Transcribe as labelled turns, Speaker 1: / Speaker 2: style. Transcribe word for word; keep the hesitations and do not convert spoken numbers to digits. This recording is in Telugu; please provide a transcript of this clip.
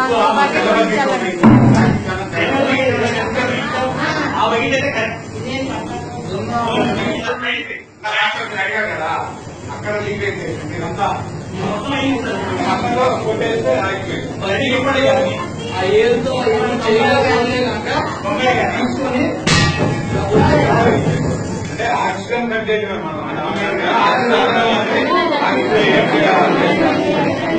Speaker 1: కదా అక్కడ లీక్ అయితే మీరంతా కొట్టేస్తే ఆ ఏదో తీసుకొని అంటే యాక్సిడెంట్ అంటే